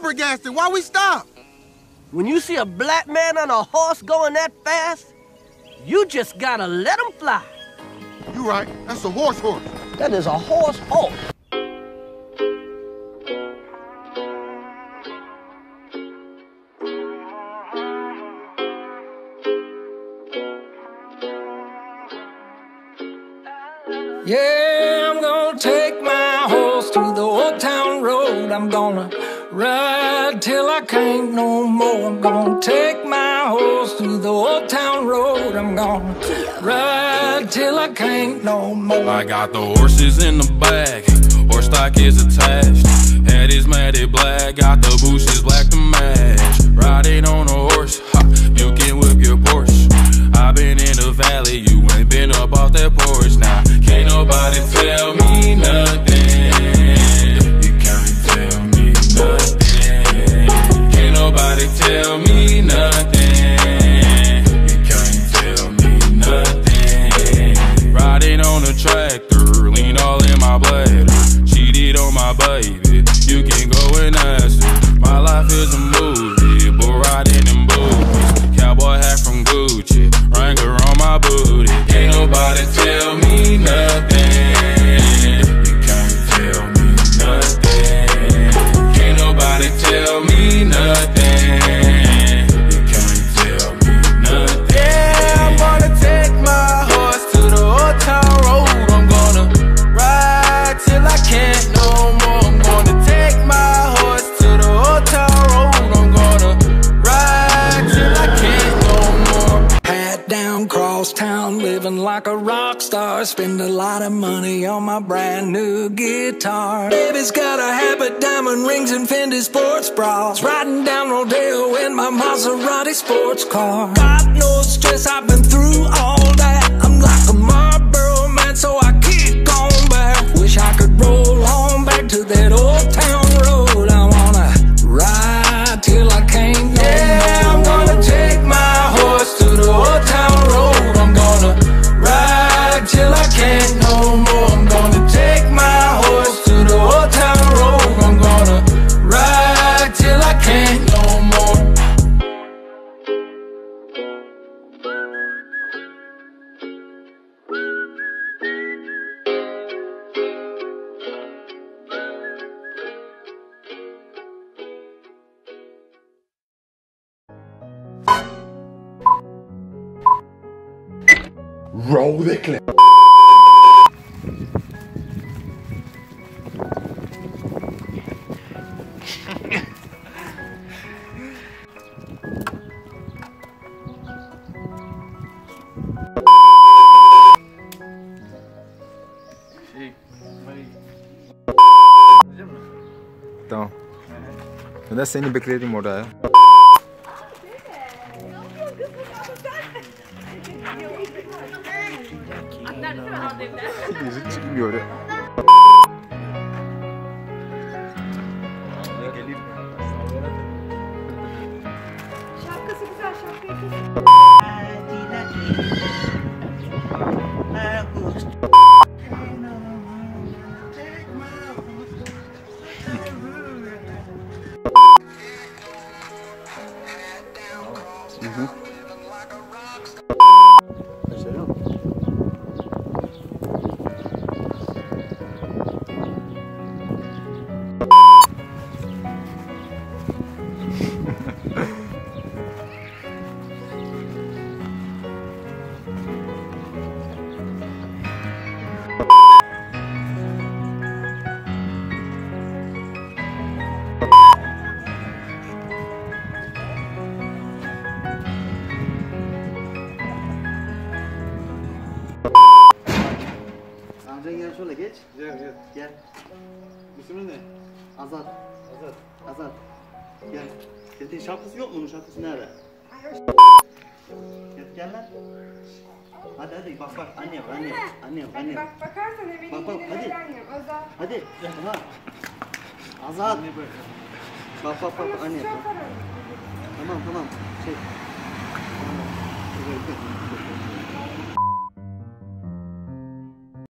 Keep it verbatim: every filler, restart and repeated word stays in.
flabbergasted. Why we stop? When you see a black man on a horse going that fast, you just gotta let him fly. You right. That's a horse horse. That is a horse horse. Yeah, I'm gonna take my horse through the old town road. I'm gonna ride till I can't no more. I'm gonna take my horse through the old town road. I'm gonna ride till I can't no more. I got the horses in the back, horse stock is attached. Head is matted black, got the bushes black to match. Riding on a horse, ha, you can whip your Porsche. I been in the valley, you ain't been up off that porch. Now, can't nobody tell me nothing. You can't tell me nothing. Can't nobody tell me nothing. You can't tell me nothing. Riding on a tractor, lean all in my bladder. Cheated on my baby, you can go and ask her. My life is a movie, bull riding in booties. Cowboy hat from Gucci, Wrangler on my booty. Can't nobody tell me nothing. You can't tell me nothing. Can't nobody tell me nothing. You can't tell me nothing. Yeah, I'm gonna take my horse to the old town road. I'm gonna ride till I can't no more. I'm gonna take my horse to the old town road. I'm gonna ride till I can't no more. Hat down, cross town, living like a rock star. Spend a lot of money on my brand new guitar. Baby's got a habit, diamond rings and Fendi sports bras. Riding down Rodeo in my Maserati sports car. Got no stress, I've been through all that. I'm like a Marlboro man, so I keep going back. Wish I could roll on back to that old town road. I wanna ride till I can't no yeah, more. I'm gonna take my horse to the old town road. I'm gonna ride till I can't no more. I'm gonna take my horse to the old town road. I'm gonna ride till I can't no more. Roll the clip. Tamam. Ben seni bekledim orada ya. Yüzü çıkmıyor ya. Şapkası güzel, şapkayı kız. Amcan gel şöyle geç. Gel gel. Gel. İsmin ne? Azat. Azat. Azat. Gel. Senin şapkası yok mu? Bunun şapkası nerede? Gel, gel lan. Hadi hadi bak bak anne yap anne yap. Anne yap anne yap. Bak bakarsan eve Bak, bak, gidince hadi. neden yap? Azat. Hadi. Aha. Azat. Bak bak bak anne yap. Çok para. Tamam tamam. Şey. Tamam. Dur, dur, dur.